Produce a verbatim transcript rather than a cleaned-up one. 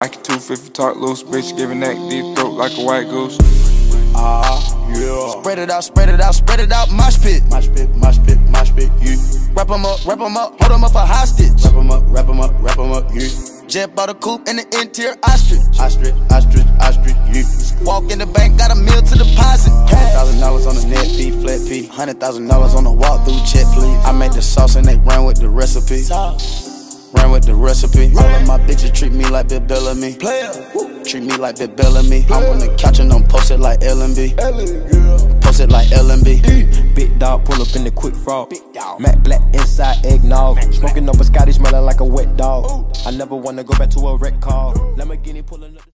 I can two fifty talk loose, bitch, giving that deep throat like a white goose. Ah, uh, yeah. Spread it out, spread it out, spread it out, mosh pit. Mosh pit, mosh pit, mosh pit, you. Wrap 'em up, wrap 'em up, hold 'em up for hostage. Wrap 'em up, wrap 'em up, wrap 'em up, you. Jet bought a coupe in the interior ostrich. Ostrich, ostrich, ostrich, you. Walk in the bank, got a meal to deposit. Hundred thousand dollars on the net P, flat P. Hundred thousand dollars on the walk through check, please. I made the sauce and they ran with the recipe. Ran with the recipe. All of my bitches treat me like Bill Bellamy. Player. Treat me like Bill Bellamy. I'm on the couch and I'm posted like L and B. Posted like L and B. Big dog pull up in the quick frog. Matte black inside eggnog. Smoking up a Scotty, smelling like a wet dog. I never wanna go back to a wreck call. Lamborghini pulling up.